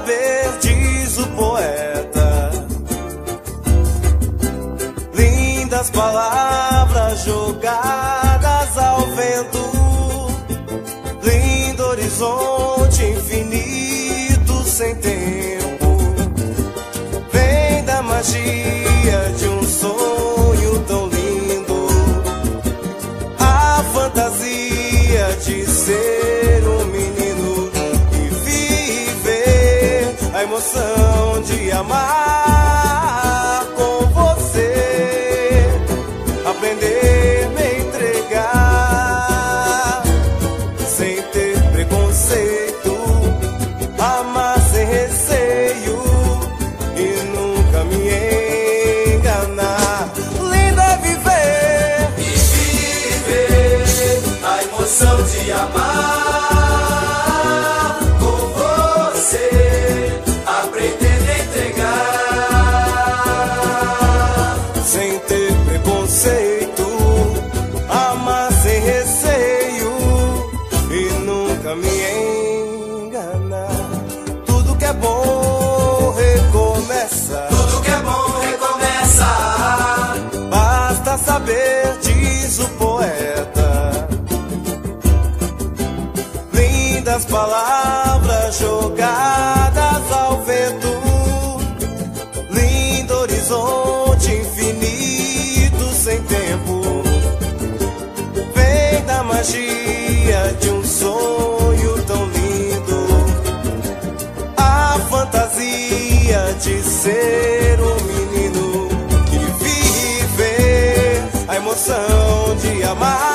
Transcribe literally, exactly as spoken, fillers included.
saber, diz o poeta. Lindas palavras jogadas ao vento, lindo horizonte infinito sem tempo. Vem da magia de um sonho tão lindo, a fantasia de ser um menino e viver a emoção de amar com você, aprender, me entregar sem ter preconceito, amar sem receio e nunca me enganar. Lindo é viver e viver a emoção de amar com você, aprender a entregar sem ter preconceito, amar sem receio e nunca me enganar. Tudo que é bom recomeça, tudo que é bom recomeça. basta saber, diz o poeta. Lindas palavras jogadas ao vento, lindo horizonte infinito sem tempo. Vem da magia de um sonho tão lindo, a fantasia de ser um menino que viver a emoção de amar